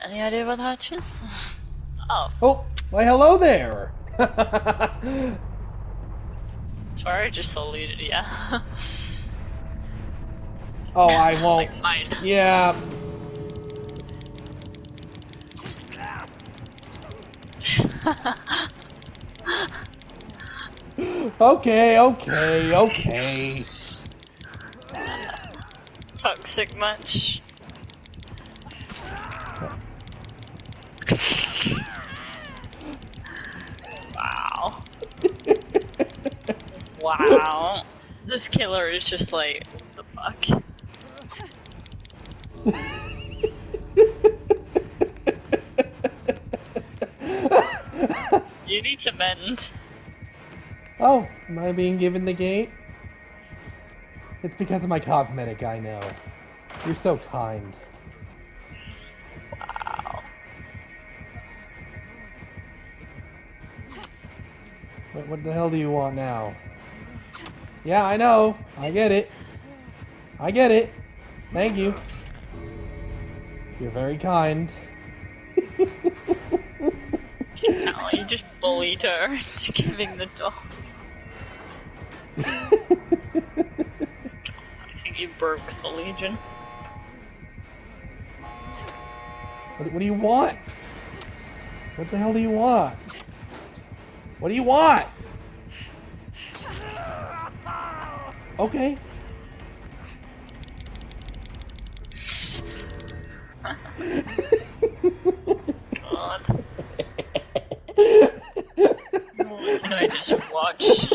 Any idea what the hatch is? Oh. Oh, why hello there! Sorry, I just saluted, yeah. Oh, I won't. Like mine. Yeah. Okay. Toxic much. Wow. Wow. This killer is just like, what the fuck? You need to mend. Oh, am I being given the gate? It's because of my cosmetic, I know. You're so kind. Wow. What the hell do you want now? Yeah, I know. I get it. Thank you. You're very kind. No, you just bullied her into giving the doll. I think you broke the Legion. What do you want? What the hell do you want? What do you want? Okay. God. What did I just watch?